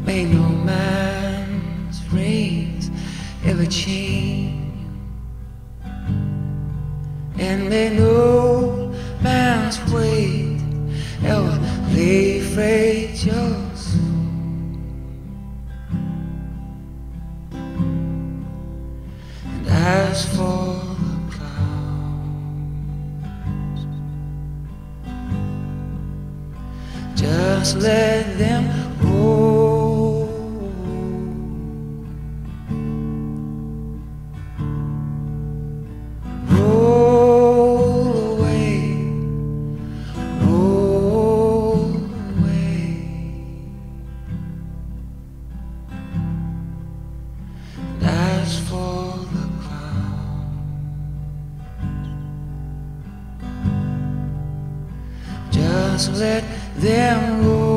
May no man's rays ever change, and may no man's weight ever lay freight your soul. And as for the clouds, just let them roll, roll away, roll away. And as for the clouds, just let them roll.